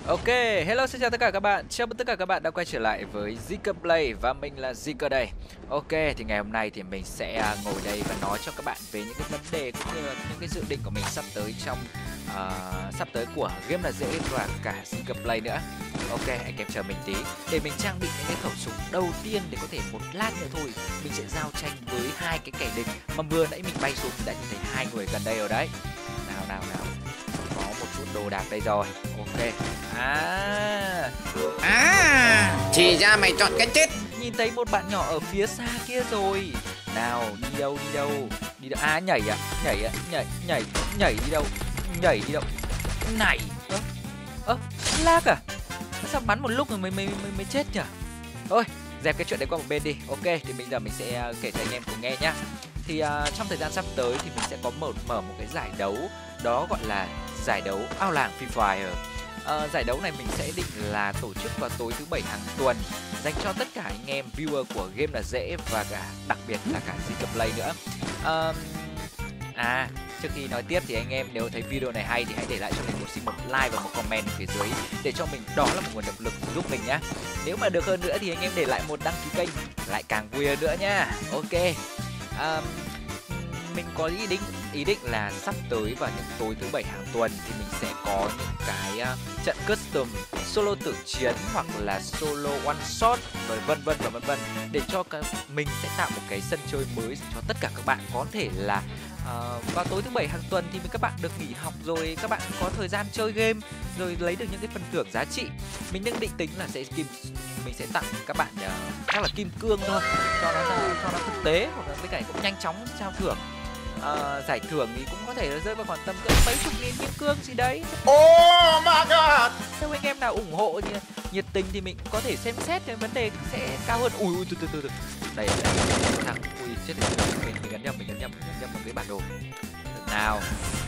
Ok, hello xin chào tất cả các bạn. Chào mừng tất cả các bạn đã quay trở lại với Zika Play và mình là Zika đây. Ok, thì ngày hôm nay thì mình sẽ ngồi đây và nói cho các bạn về những cái vấn đề cũng như là những cái dự định của mình sắp tới trong sắp tới của game là dễ và cả Zika Play nữa. Ok, anh em chờ mình tí để mình trang bị những cái khẩu súng đầu tiên để có thể một lát nữa thôi mình sẽ giao tranh với hai cái kẻ địch mà vừa nãy mình bay xuống đã nhìn thấy hai người gần đây rồi đấy. Nào. Có một chút đồ đạc đây rồi. Ok. Chỉ ra mày chọn cái chết. Nhìn thấy một bạn nhỏ ở phía xa kia rồi. Nào, đi đâu? Đi đâu? Nhảy đi đâu? Nhảy đi đâu? Này. Lag à? Sao bắn một lúc rồi mới chết nhỉ? Thôi, dẹp cái chuyện đấy qua một bên đi. Ok, thì bây giờ mình sẽ kể cho anh em cùng nghe nhá. Thì trong thời gian sắp tới thì mình sẽ có mở một cái giải đấu, đó gọi là giải đấu ao làng Free Fire. Giải đấu này mình sẽ định là tổ chức vào tối thứ Bảy hàng tuần dành cho tất cả anh em viewer của game là dễ và cả đặc biệt là cả Zika Play nữa. Trước khi nói tiếp thì anh em nếu thấy video này hay thì hãy để lại cho mình một like và một comment ở phía dưới để cho mình đó là một nguồn động lực giúp mình nhá. Nếu mà được hơn nữa thì anh em để lại một đăng ký kênh lại càng vui hơn nữa nhá. Ok. Mình có ý định là sắp tới vào những tối thứ Bảy hàng tuần thì mình sẽ có những cái trận custom solo tự chiến hoặc là solo one shot rồi vân vân để cho mình sẽ tạo một cái sân chơi mới cho tất cả các bạn. Có thể là vào tối thứ Bảy hàng tuần thì các bạn được nghỉ học rồi, các bạn có thời gian chơi game rồi lấy được những cái phần thưởng giá trị. Mình đang định tính là mình sẽ tặng các bạn chắc là kim cương thôi cho nó thực tế, hoặc là cái này cũng nhanh chóng trao thưởng. Giải thưởng thì cũng có thể là rơi vào khoảng tầm cỡ mấy chục nghìn kim cương gì đấy. Oh my god. Nếu anh em nào ủng hộ nhiệt tình thì mình cũng có thể xem xét cái vấn đề sẽ cao hơn. Ui từ đây thằng chết rồi, mình gắn nhầm một cái bản đồ. Nào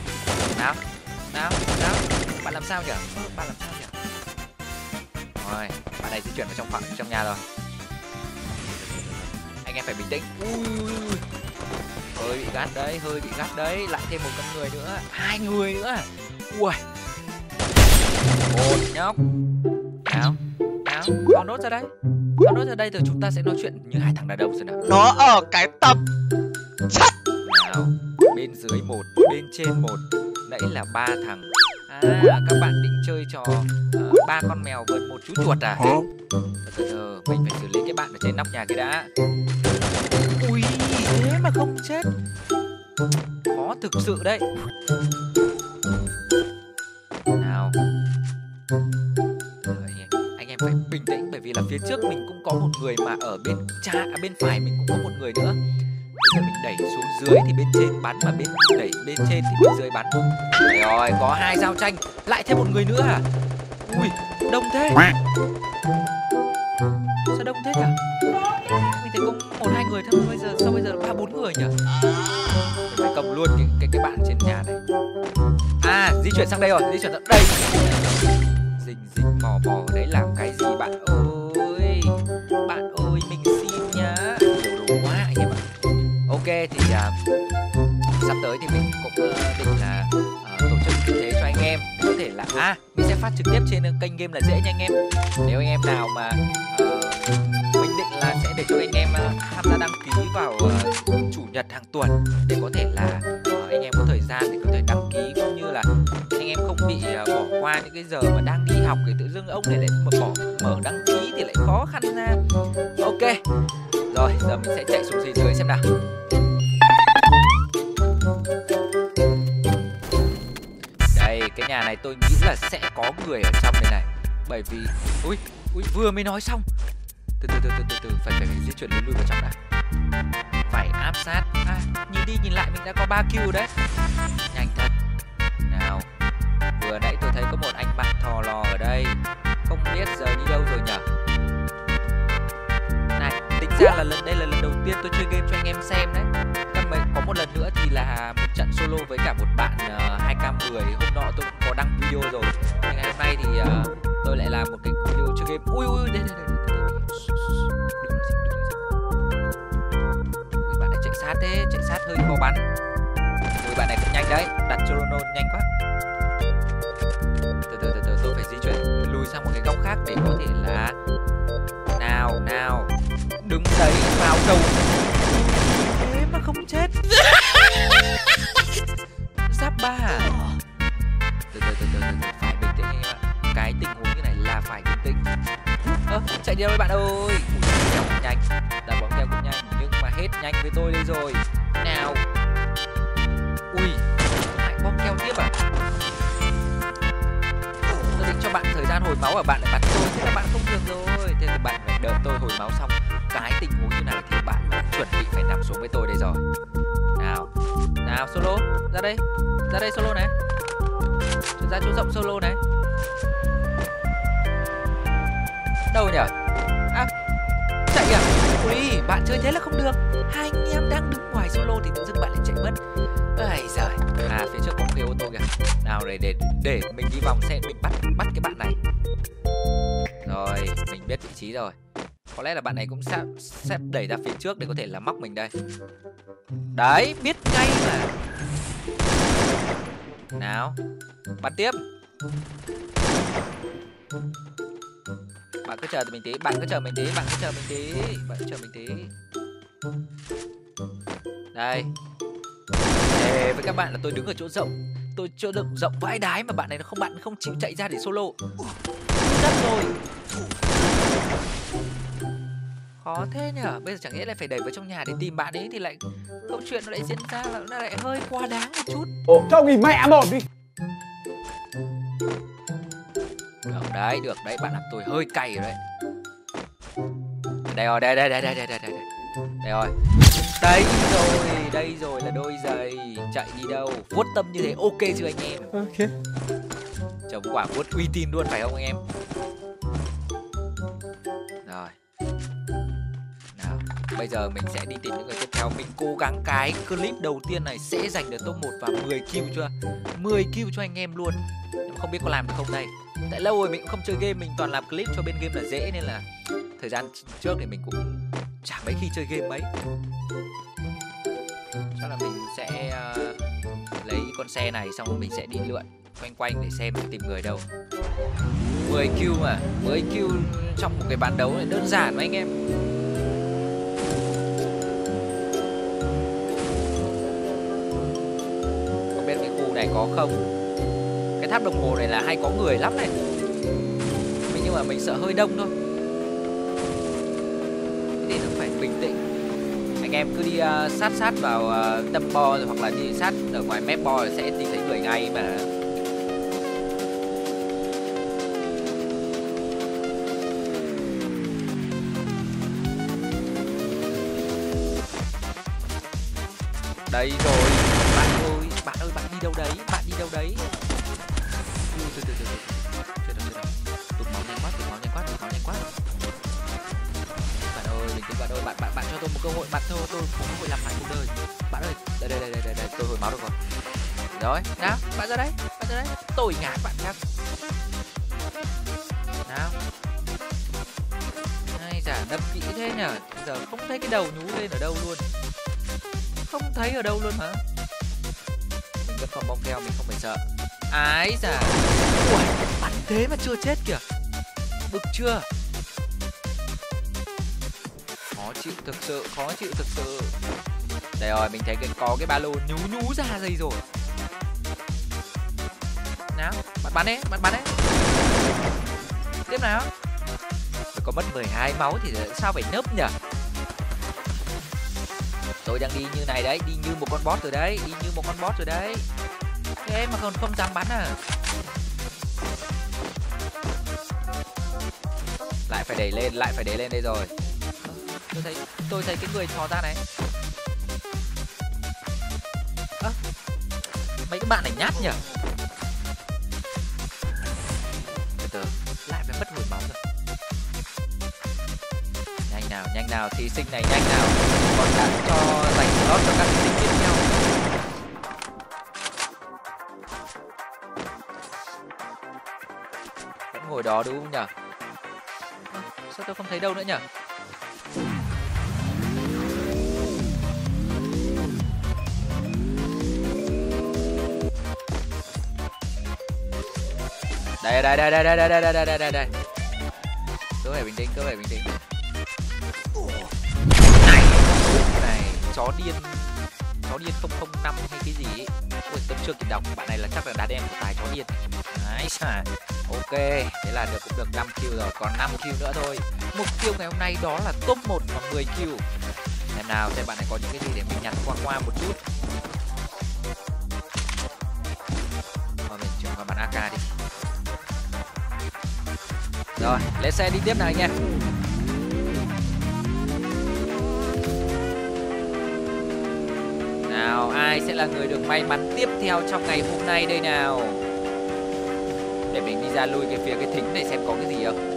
bạn làm sao nhỉ? Rồi bạn này di chuyển vào trong nhà rồi. Anh em phải bình tĩnh. Hơi bị gắt đấy, lại thêm một con người nữa, hai người nữa. Ui, một nhóc. Nào, con nốt ra đây rồi chúng ta sẽ nói chuyện như hai thằng đàn ông rồi nào. Nó ở cái tập chắc. Nào, bên dưới một, bên trên một, nãy là ba thằng. Các bạn định chơi trò ba con mèo vượt một chú chuột à? Từ mình phải xử lý cái bạn ở trên nóc nhà kia đã. Ui, thế mà không chết. Khó thực sự đấy. Nào. Anh em phải bình tĩnh bởi vì là phía trước mình cũng có một người mà ở bên phải mình cũng có một người nữa. Bây giờ mình đẩy xuống dưới thì bên trên bắn, mà đẩy bên trên thì bên dưới bắn. Rồi, có hai giao tranh, lại thêm một người nữa à? Ui, đông thế. Sao đông thế nhỉ? Mình thấy có một hai người thôi, sao bây giờ ba bốn người nhỉ? Phải cầm luôn cái bạn trên nhà này. Di chuyển sang đây rồi, Rình mò đấy làm cái gì bạn ơi? Bạn ơi, mình xin nhá. Nhiều đồ quá anh em ạ. Ok thì sắp tới thì mình cũng định là tổ chức như thế cho anh em để có thể là mình sẽ phát trực tiếp trên kênh game là dễ nha anh em. Nếu anh em nào mà mình định là sẽ để cho anh em tham gia đăng ký vào chủ nhật hàng tuần để có thể là anh em có thời gian để có thể đăng ký, cũng như là anh em không bị bỏ qua những cái giờ mà đang đi học thì tự dưng ông này lại mở đăng ký thì lại khó khăn ra. Ok, rồi giờ mình sẽ chạy xuống dưới xem nào. Đây, cái nhà này tôi nghĩ là sẽ có người ở trong đây này, bởi vì ui vừa mới nói xong. Từ phải di chuyển lui vào trong đã. Phải áp sát. Nhìn đi nhìn lại mình đã có 3 kill đấy. Nhanh thật. Nào, vừa nãy tôi thấy có một anh bạn thò lò ở đây, không biết giờ đi đâu rồi nhở. Này, tính ra là đây là lần đầu tiên tôi chơi game cho anh em xem đấy. Có một lần nữa thì là một trận solo với cả một bạn 2k10. Hôm nọ tôi cũng có đăng video rồi. Ngày hôm nay thì tôi lại làm một cái video chơi game. Ui đây. Bạn này chạy sát hơi khó bắn. Ui, bạn này cũng nhanh đấy, đặt chrono nhanh quá. Từ tôi phải di chuyển khác để có thể là nào đứng đấy vào đầu thế mà không chết. Giáp 3 à? Từ phải bình tĩnh anh em ạ. Cái tình huống như này là phải bình tĩnh. Chạy đi đâu bạn ơi. Kéo cũng nhanh, đá bóng theo cũng nhanh, nhưng mà hết nhanh với tôi đây rồi. Nào. Ui, lại bóng keo tiếp à? Tôi định cho bạn thời gian hồi máu, ở bạn lại bắn tôi, thế là bạn không được rồi. Thế là bạn phải đợi tôi hồi máu xong cái tình huống như này thì bạn đã chuẩn bị phải nằm xuống với tôi đây rồi. Nào solo, ra đây solo này. Ra chỗ rộng solo này. Đâu nhỉ? À, chạy à? Ui, bạn chơi thế là không được. Hai anh em đang đứng ngoài solo thì tự dưng bạn lại chạy mất. Ây giời. À, phía trước có một cái ô tô kìa. Nào để mình đi vòng xe, mình bắt cái bạn này. Rồi, mình biết vị trí rồi. Có lẽ là bạn này cũng sẽ đẩy ra phía trước để có thể là móc mình đây. Đấy, biết ngay mà. Nào, bắn tiếp. Bạn cứ chờ mình tí, bạn cứ chờ mình tí. Đây. Để với các bạn là tôi đứng ở chỗ rộng. Tôi chỗ rộng vãi đái mà bạn này bạn không chịu chạy ra để solo. Đất rồi. Khó thế nhở. Bây giờ chẳng lẽ lại phải đẩy vào trong nhà để tìm bạn ấy thì lại câu chuyện nó lại diễn ra là nó lại hơi quá đáng một chút. Ồ, cho nghỉ mẹ một đi. Được đấy, bạn làm tôi hơi cay rồi đấy. Đây rồi, đây rồi. Đây rồi là đôi giày. Chạy đi đâu? Vuốt tâm như thế ok chưa anh em? Ok. Trông quả vuốt uy tín luôn phải không anh em? Rồi. Nào, bây giờ mình sẽ đi tìm những người tiếp theo. Mình cố gắng cái clip đầu tiên này sẽ giành được top 1 và 10 kill chưa? 10 kill cho anh em luôn. Nhưng không biết có làm được không đây. Tại lâu rồi mình cũng không chơi game, mình toàn làm clip cho bên game là dễ, nên là thời gian trước thì mình cũng chả mấy khi chơi game mấy. Chắc là mình sẽ lấy con xe này xong rồi mình sẽ đi lượn quanh để xem tìm người đâu. 10 kill mà, 10 kill trong một cái bàn đấu này đơn giản mà anh em. Không biết cái khu này có không? Cái tháp đồng hồ này là hay có người lắm này. Nhưng mà mình sợ hơi đông thôi. Thế nên phải bình tĩnh. Anh em cứ đi sát vào tâm bo rồi, hoặc là đi sát ở ngoài mép bo sẽ tìm thấy người ngay mà. Đây rồi, bạn ơi, bạn đi đâu đấy? Tụt máu nhanh quá. Bạn cho tôi một cơ hội, bạn cho tôi một cơ hội làm lại cuộc đời. Bạn ơi, đây, tôi hồi máu được rồi. Rồi, nào, bạn ra đấy. Tôi ngã bạn khác. Nào. Ai giả đâm kỹ thế nhở? Giờ không thấy cái đầu nhú lên ở đâu luôn. Không thấy ở đâu luôn hả? Mình vẫn còn bom keo, mình không phải sợ. Ái da. Ui, bắn thế mà chưa chết kìa. Bực chưa? Khó chịu thực sự. Đây rồi, mình thấy có cái ba lô nhú ra đây rồi. Nào, bạn bắn đấy. Tiếp nào. Phải có mất 12 máu thì sao phải nấp nhỉ? Tôi đang đi như này đấy, đi như một con boss rồi đấy. Thế mà còn không dám bắn à? Lại phải đẩy lên đây rồi. Tôi thấy cái người thò ra này. Mấy cái bạn này nhát nhỉ? Từ lại phải mất hồi máu rồi. Nhanh nào, thí sinh này nhanh nào. Còn đã cho dành slot cho các thí sinh tiếp theo. Vẫn ngồi đó đúng không nhỉ? Sao tôi không thấy đâu nữa nhỉ? Đây. Cứ phải bình tĩnh, cứ phải bình tĩnh. Này, này, chó điên 005 hay cái gì ấy. Ôi, tôi chưa kịp đọc. Bạn này là chắc là đàn em của tài chó điên. Đấy, ok, thế là cũng được 5 kill rồi, còn 5 kill nữa thôi. Mục tiêu ngày hôm nay đó là top 1 và 10 kill. Xem nào, xem bạn này có những cái gì để mình nhặt qua một chút. Thôi mình chuyển qua bàn AK đi. Rồi, lên xe đi tiếp này nha. Nào, ai sẽ là người được may mắn tiếp theo trong ngày hôm nay đây nào? Để mình đi ra lui cái phía cái thính này xem có cái gì không.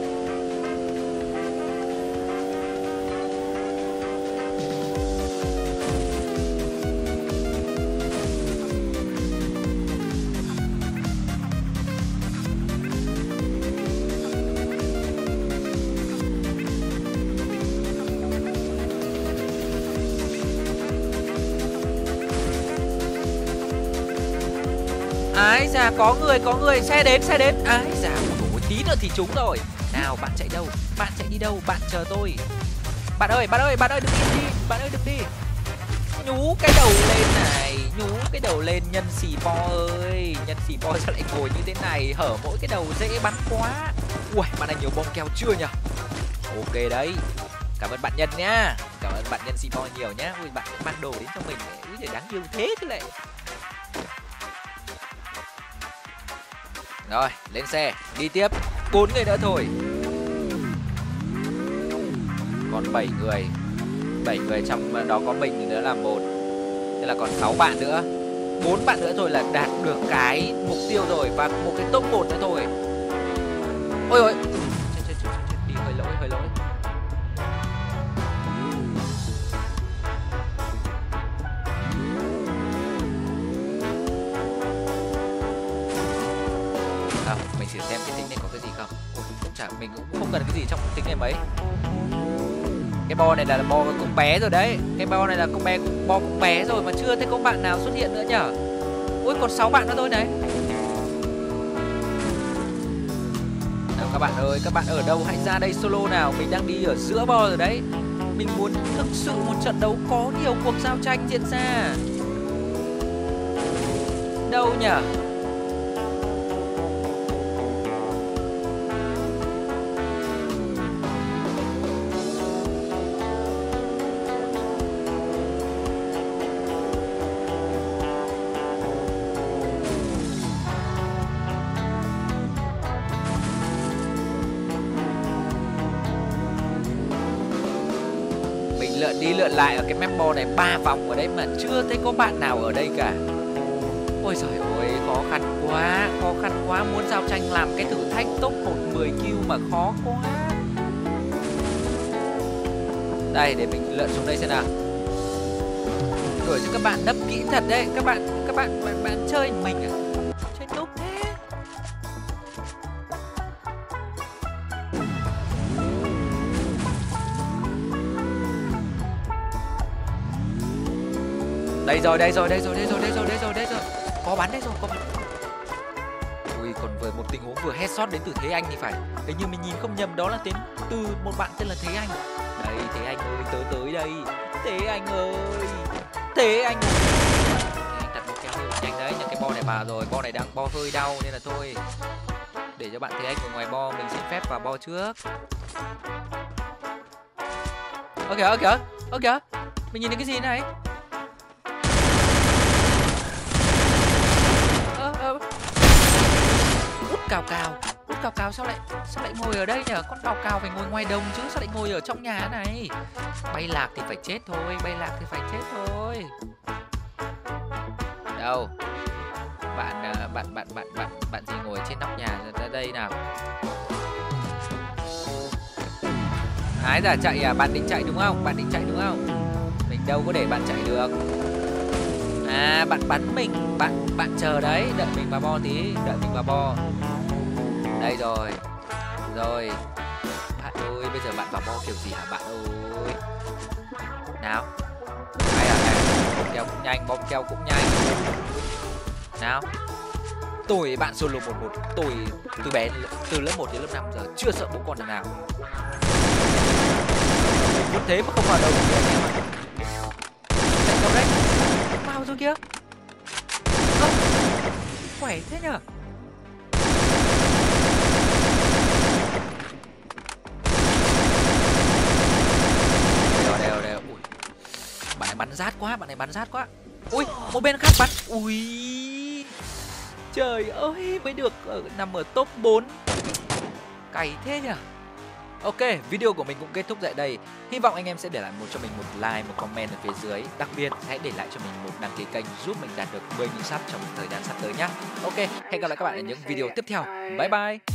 Ái da, có người, xe đến. Ái da, ôi, tí nữa thì trúng rồi. Nào, bạn chạy đâu? Bạn chạy đi đâu? Bạn chờ tôi. Bạn ơi, đừng đi. Bạn ơi, đừng đi. Nhú cái đầu lên này, nhân xì po ơi. Nhân xì po sao lại ngồi như thế này, hở mỗi cái đầu dễ bắn quá. Ui, bạn này nhiều bom keo chưa nhỉ? Ok đấy. Cảm ơn bạn Nhân nhá. Cảm ơn bạn Nhân xì po nhiều nhá. Ui, bạn mang đồ đến cho mình. Úi giời, đáng yêu thế chứ lại. Rồi, lên xe, đi tiếp. 4 người nữa thôi. Còn 7 người. 7 người trong đó có mình nữa là 1. Thế là còn 6 bạn nữa. 4 bạn nữa thôi là đạt được cái mục tiêu rồi. Và một cái top 1 nữa thôi. Ôi ôi, đi hơi lỗi. Mình chỉ xem cái tính này có cái gì không. Mình cũng không cần cái gì trong tính này mấy. Cái bo này là bo con bé rồi đấy. Cái bo này là bo con bé rồi mà chưa thấy có bạn nào xuất hiện nữa nhở. Ui, còn 6 bạn nữa thôi đấy. Nào các bạn ơi, các bạn ở đâu hãy ra đây solo nào. Mình đang đi ở giữa bo rồi đấy. Mình muốn thực sự một trận đấu có nhiều cuộc giao tranh diễn ra. Đâu nhở? Lượn đi lượn lại ở cái map bo này 3 vòng ở đấy mà chưa thấy có bạn nào ở đây cả. Ôi giời ơi, khó khăn quá, muốn giao tranh làm cái thử thách top 1 10 kill mà khó quá. Đây, để mình lượn xuống đây xem nào. Đuổi cho các bạn nấp kỹ thật đấy, các bạn chơi mình à? Chơi núp thế. Đây rồi. Có bắn đấy rồi, có bắn. Ui, còn vừa một tình huống vừa headshot đến từ Thế Anh thì phải. Hình như mình nhìn không nhầm đó là từ một bạn tên là Thế Anh. Đây, Thế Anh ơi, tớ tới đây. Thế Anh ơi. Thế Anh đặt một keo nhanh đấy, nhưng cái bo này bà rồi, bo này đang bo hơi đau nên là thôi. Để cho bạn Thế Anh ở ngoài bo, mình xin phép vào bo trước. Ok. Mình nhìn thấy cái gì này? Út cào cào sao lại ngồi ở đây nhở? Con cào cào phải ngồi ngoài đồng chứ, sao lại ngồi ở trong nhà này? Bay lạc thì phải chết thôi. Đâu? Bạn gì ngồi trên nóc nhà ra đây nào? Ái da, chạy à? Bạn định chạy đúng không? Mình đâu có để bạn chạy được. À, bạn bắn mình, bạn chờ đấy, đợi mình vào bo tí, Đây rồi. Bạn ơi, bây giờ bạn vào bo kiểu gì hả bạn ơi? Nào. Bom keo cũng nhanh. Nào. Tôi bạn solo 11, tôi từ bé từ lớp 1 đến lớp 5 giờ chưa sợ bố con thằng nào. Mình muốn thế mà không vào đầu được anh em ạ. Chạy đâu đấy? Mau rồi kia. Khỏe thế nhở? Đều. Ui. Bạn này bắn rát quá, Ui, một bên khác bắn. Ui. Trời ơi, mới được nằm ở top 4. Cày thế nhỉ? Ok, video của mình cũng kết thúc tại đây. Hy vọng anh em sẽ để lại cho mình một like, một comment ở phía dưới. Đặc biệt hãy để lại cho mình một đăng ký kênh giúp mình đạt được 10.000 sub trong thời gian sắp tới nhé. Ok, hẹn gặp lại các bạn ở những video tiếp theo. Bye bye.